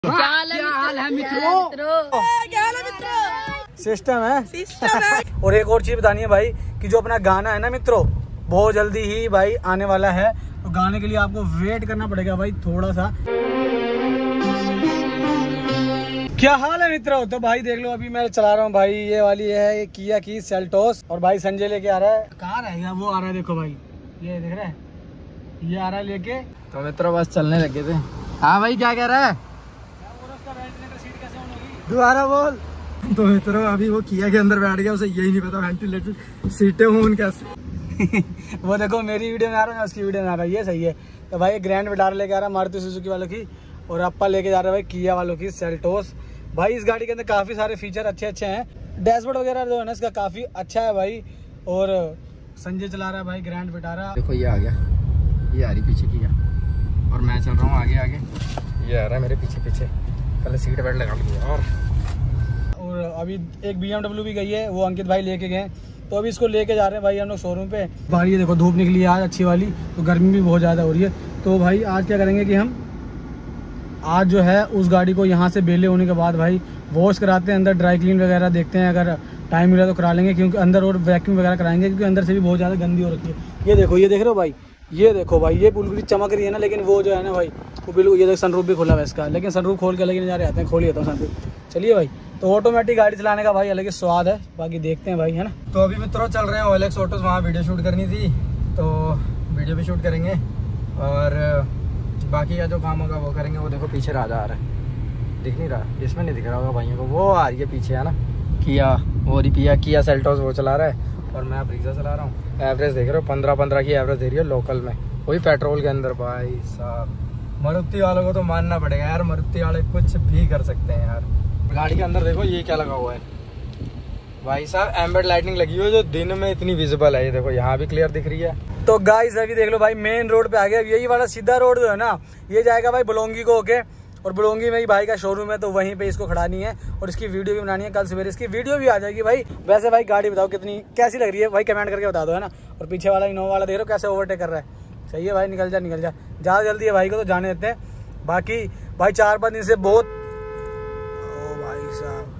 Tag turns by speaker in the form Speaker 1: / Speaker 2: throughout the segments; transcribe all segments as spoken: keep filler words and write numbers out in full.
Speaker 1: क्या हाल है मित्रों? क्या हाल है मित्रों?
Speaker 2: सिस्टम है,
Speaker 1: सिस्टम है।
Speaker 2: और एक और चीज बतानी है भाई कि जो अपना गाना है ना मित्रों, बहुत जल्दी ही भाई आने वाला है। तो गाने के लिए आपको वेट करना पड़ेगा भाई थोड़ा सा। क्या हाल है मित्रों? तो भाई देख लो, अभी मैं चला रहा हूँ भाई, ये वाली है ये किया की सेल्टोस, और भाई संजय लेके आ रहा है। कहाँ रहेगा वो? आ रहा है, देखो भाई, ये देख रहे हैं, ये आ रहा है लेके। तो मित्रों बस चलने लगे थे। हाँ भाई, क्या कह रहा है? दोबारा बोल। तो मित्रों अभी वो किया के अंदर बैठ गया, उसे यही नहीं पता वेंटिलेटर सीटें हूँ उनके वो देखो मेरी वीडियो में आ रहा है, उसकी वीडियो में आ रहा है, ये सही है। तो भाई ग्रैंड विटारा लेके आ रहा है मारुति सुजुकी वालों की, और अप्पा लेके जा रहा है भाई किया वालों की सेल्टोस। भाई इस गाड़ी के अंदर काफ़ी सारे फीचर अच्छे अच्छे हैं। डैशबोर्ड वगैरह जो है ना इसका काफ़ी अच्छा है भाई। और संजय चला रहा है भाई ग्रैंड विटारा।
Speaker 3: देखो ये आ गया, ये आ रही पीछे किया, और मैं चल रहा हूँ आगे आगे, ये आ रहा है मेरे पीछे पीछे। पहले सीट बेल्ट लगा लिया। और
Speaker 2: और अभी एक बी एम डब्ल्यू भी गई है, वो अंकित भाई लेके गए, तो अभी इसको लेके जा रहे हैं भाई हम लोग शोरूम पे। भाई ये देखो धूप निकली है आज अच्छी वाली, तो गर्मी भी बहुत ज़्यादा हो रही है। तो भाई आज क्या करेंगे कि हम आज जो है उस गाड़ी को यहाँ से बेले होने के बाद भाई वॉश कराते हैं, अंदर ड्राई क्लीन वगैरह देखते हैं, अगर टाइम मिला तो करा लेंगे, क्योंकि अंदर और वैक्यूम वगैरह कराएंगे, क्योंकि अंदर से भी बहुत ज़्यादा गंदी हो रखी है। ये देखो, ये देख रहे हो भाई, ये देखो भाई, ये बिल्कुल चमक रही है ना, लेकिन वो जो है ना भाई वो बिल्कुल, ये देख सनरूफ भी खुला है इसका, लेकिन सनरूफ खोल के अलग ही नज़ारे आते हैं। खोल लेता हूँ सनरूफ। चलिए भाई, तो ऑटोमेटिक गाड़ी चलाने का भाई अलग ही स्वाद है, बाकी देखते हैं भाई, है ना।
Speaker 3: तो अभी मित्रों चल रहे हैं ओएलएक्स ऑटोस, वहाँ वीडियो शूट करनी थी, तो वीडियो भी शूट करेंगे, और बाकी का जो काम होगा वो करेंगे। वो देखो पीछे राजा आ रहा है, दिख नहीं रहा, इसमें नहीं दिख रहा होगा भाइयों को, वो आ रही है पीछे, है ना, किया, वो रही पिया किया सेल्टोस वो चला रहा है, और मैं ब्रीजा चला रहा हूँ। एवरेज देख रहे हो, पंद्रह पंद्रह की एवरेज दे रही है लोकल में, वही पेट्रोल के अंदर। भाई साहब मारुति वालों को तो मानना पड़ेगा यार, मारुति वाले कुछ भी कर सकते हैं यार। गाड़ी के अंदर देखो ये क्या लगा हुआ है भाई साहब, एम्बेड लाइटिंग लगी हुई है जो दिन में इतनी विजिबल है। ये देखो यहाँ भी क्लियर दिख रही है।
Speaker 2: तो गाइस अभी देख लो भाई, मेन रोड पे आ गया। यही वाला सीधा रोड जो है ना, ये जाएगा भाई बुलोंगी को होके, और बुलोंगी में ही भाई का शोरूम है, तो वहीं पे इसको खड़ानी है, और इसकी वीडियो भी बनानी है। कल सवेरे इसकी वीडियो भी आ जाएगी भाई। वैसे भाई गाड़ी बताओ कितनी कैसी लग रही है भाई, कमेंट करके बता दो, है ना। और पीछे वाला इनोवा वाला देख रहे हो कैसे ओवरटेक कर रहा है। सही है भाई, निकल जा निकल जा, ज़्यादा जल्दी है भाई को तो जाने देते हैं। बाकी भाई चार पाँच दिन से बहुत, ओ भाई साहब,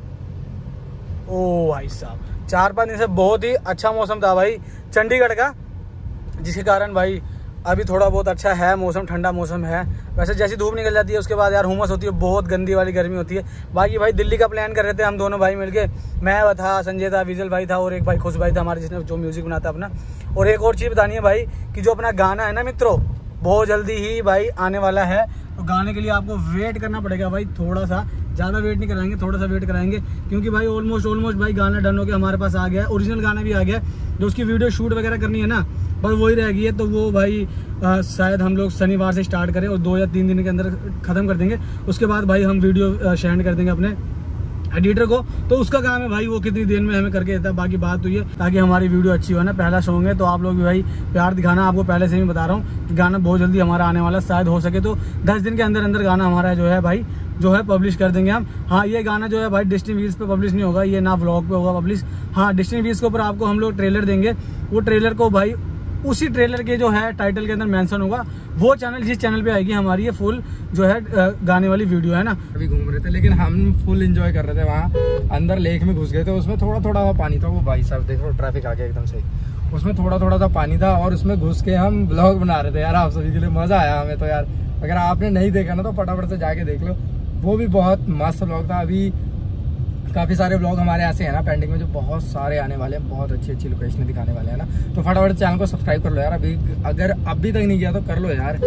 Speaker 2: ओ भाई साहब चार पाँच दिन से बहुत ही अच्छा मौसम था भाई चंडीगढ़ का, जिसके कारण भाई अभी थोड़ा बहुत अच्छा है मौसम, ठंडा मौसम है। वैसे जैसी धूप निकल जाती है उसके बाद यार हुमस होती है, बहुत गंदी वाली गर्मी होती है। बाकी भाई दिल्ली का प्लान कर रहे थे हम दोनों भाई मिलके, मैं था, संजय था, विजल भाई था, और एक भाई खुश भाई था हमारे, जिसने जो म्यूजिक बनाता अपना। और एक और चीज़ बतानी है भाई कि जो अपना गाना है ना मित्रों, बहुत जल्दी ही भाई आने वाला है। तो गाने के लिए आपको वेट करना पड़ेगा भाई थोड़ा सा, ज़्यादा वेट नहीं कराएंगे, थोड़ा सा वेट कराएंगे, क्योंकि भाई ऑलमोस्ट ऑलमोस्ट भाई गाना डन हो गया, हमारे पास आ गया है, ओरिजिनल गाना भी आ गया है। जो उसकी वीडियो शूट वगैरह करनी है ना, बस वही रह गई है। तो वो भाई आ, शायद हम लोग शनिवार से स्टार्ट करें, और दो या तीन दिन के अंदर ख़त्म कर देंगे। उसके बाद भाई हम वीडियो सेंड कर देंगे अपने एडिटर को, तो उसका काम है भाई वो कितनी देर में हमें करके देता है। बाकी बात तो ये, ताकि हमारी वीडियो अच्छी हो ना, पहला सॉन्ग है, तो आप लोग भी भाई प्यार दिखाना। आपको पहले से ही बता रहा हूँ कि गाना बहुत जल्दी हमारा आने वाला, शायद हो सके तो दस दिन के अंदर अंदर गाना हमारा जो है भाई जो है पब्लिश कर देंगे हम। हाँ, ये गाना जो है भाई डिस्नी व्हील्स पे पब्लिश नहीं होगा, ये ना व्लॉग पे होगा पब्लिश। हाँ, डिस्नी व्हील्स के ऊपर आपको हम लोग ट्रेलर देंगे, वो ट्रेलर को भाई उसी ट्रेलर के जो है टाइटल के अंदर मेंशन होगा, वो चैनल जिस चैनल पे आएगी हमारी ये फुल जो है गाने वाली वीडियो, है ना।
Speaker 3: अभी घूम रहे थे, लेकिन हम फुल एंजॉय कर रहे थे। वहाँ अंदर लेक में घुस गए थे, उसमें थोड़ा थोड़ा पानी था। वो भाई साहब देखो ट्रैफिक आ गया एकदम से, उसमें थोड़ा थोड़ा सा पानी था, और उसमें घुस के हम ब्लॉग बना रहे थे यार आप सभी के लिए। मजा आया हमें तो यार, अगर आपने नहीं देखा ना तो फटाफट से जाके देख लो, वो भी बहुत मस्त ब्लॉग था। अभी काफ़ी सारे ब्लॉग हमारे ऐसे हैं ना पेंडिंग में, जो बहुत सारे आने वाले हैं, बहुत अच्छी अच्छी लोकेशन दिखाने वाले हैं ना। तो फटाफट चैनल को सब्सक्राइब कर लो यार, अभी अगर अभी तक नहीं किया तो कर लो यार,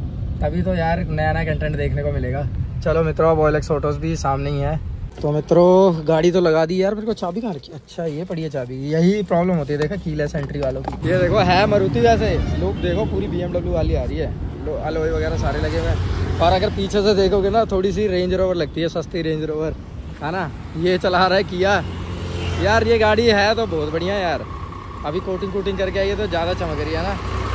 Speaker 3: तभी तो यार नया नया कंटेंट देखने को मिलेगा। चलो मित्रों, अब ओएलएक्स ऑटोस भी सामने ही है। तो मित्रों गाड़ी तो लगा दी यार, मेरे को चाबी कहाँ रखी? अच्छा ये पड़ी है चाबी, यही प्रॉब्लम होती है देखा कीलेस एंट्री वालों की। ये देखो है मारुति, वैसे लोग देखो पूरी बीएमडब्ल्यू वाली आ रही है, अलॉय वगैरह सारे लगे हुए हैं। और अगर पीछे से देखोगे ना, थोड़ी सी रेंज रोवर लगती है, सस्ती रेंज रोवर, है ना। ये चला रहा है किया यार, ये गाड़ी है तो बहुत बढ़िया यार। अभी कोटिंग कोटिंग करके आई है तो ज़्यादा चमक रही है ना।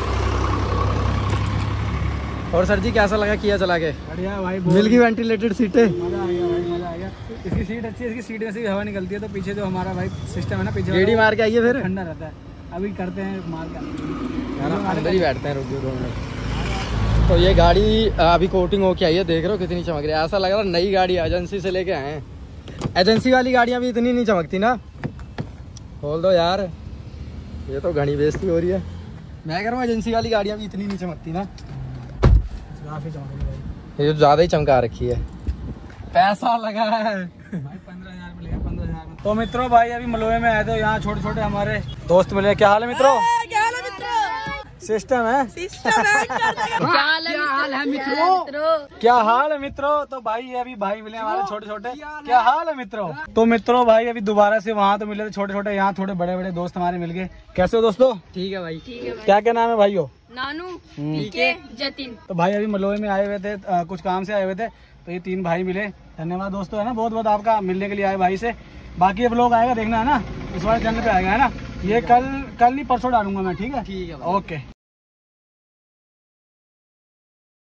Speaker 3: और सर जी कैसा लगा किया चला के?
Speaker 2: बढ़िया भाई,
Speaker 3: मिल गई वेंटिलेटेड सीटें,
Speaker 2: मजा आ गया भाई, मजा आ गया। इसकी सीट अच्छी है, इसकी सीट में से भी हवा निकलती है, तो पीछे जो हमारा भाई सिस्टम है ना, पीछे
Speaker 3: गेड़ी मार के आइए, फिर
Speaker 2: ठंडा रहता है। अभी करते हैं मार के,
Speaker 3: अंदर ही बैठते हैं, रुक दो मिनट। तो ये गाड़ी अभी कोटिंग होके आई है, देख रहे हो कितनी चमक रही है। ऐसा लग रहा है नई गाड़ी एजेंसी से लेके आए हैं। एजेंसी वाली गाड़ियां भी इतनी नहीं चमकती ना। खोल दो यार, ये तो घनी बेइज्जती हो रही है। मैं कह रहा हूँ एजेंसी वाली गाड़ियां भी इतनी नहीं चमकती ना।
Speaker 2: काफी चमक रही है।
Speaker 3: ये ज्यादा ही चमका रखी है। पैसा लगा है
Speaker 2: भाई पंद्रह हजार में लेगा, पंद्रह हजार में। तो मित्रों भाई अभी मलोए में आए थे, यहाँ छोटे छोटे हमारे दोस्त मिले। क्या हाल है मित्रों? सिस्टम है,
Speaker 1: क्या हाल है मित्रों?
Speaker 2: क्या हाल है मित्रों? तो भाई ये अभी भाई मिले हमारे छोटे छोटे। क्या हाल है मित्रों? तो मित्रों भाई अभी दोबारा से वहाँ तो मिले थे छोटे छोटे, यहाँ थोड़े बड़े बड़े दोस्त हमारे मिल गए। कैसे हो दोस्तों?
Speaker 3: ठीक है भाई।
Speaker 1: ठीक है भाई।
Speaker 2: क्या क्या नाम है भाइयों?
Speaker 1: नानू, पीके, जतिन।
Speaker 2: तो भाई अभी मलोए में आए हुए थे, आ, कुछ काम से आए हुए थे, तो ये तीन भाई मिले। धन्यवाद दोस्तों, है ना, बहुत बहुत आपका मिलने के लिए आए भाई से। बाकी अब लोग आएगा देखना, है ना, इस बार चैनल पे आएगा, है ना। ये कल कल नहीं परसों डालूंगा मैं, ठीक है?
Speaker 3: ठीक है।
Speaker 2: ओके।